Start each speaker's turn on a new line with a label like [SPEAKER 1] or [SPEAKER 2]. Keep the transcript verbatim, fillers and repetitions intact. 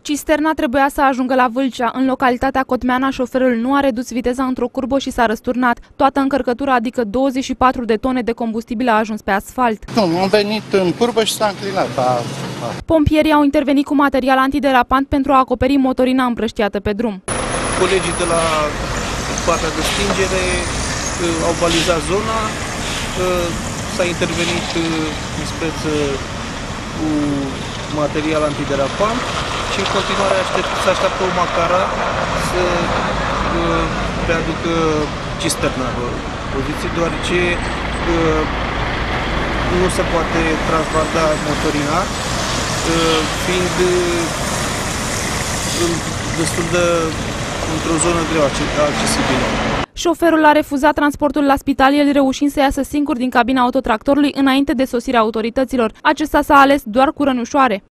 [SPEAKER 1] Cisterna trebuia să ajungă la Vâlcea. În localitatea Cotmeana, șoferul nu a redus viteza într-o curbă și s-a răsturnat. Toată încărcătura, adică douăzeci și patru de tone de combustibil, a ajuns pe asfalt.
[SPEAKER 2] Nu, am venit în curbă și s-a înclinat. A, a.
[SPEAKER 1] Pompierii au intervenit cu material antiderapant pentru a acoperi motorina împrăștiată pe drum.
[SPEAKER 3] Colegii de la partea de stingere au balizat zona, s-a intervenit în speță cu material antiderapant și în continuare aștept, se așteaptă o macara să readucă cisterna în poziție, deoarece nu se poate transporta motorina, fiind destul de într-o zonă greu accesibilă.
[SPEAKER 1] Șoferul a refuzat transportul la spital, el reușind să iasă singur din cabina autotractorului înainte de sosirea autorităților. Acesta s-a ales doar cu rănușoare.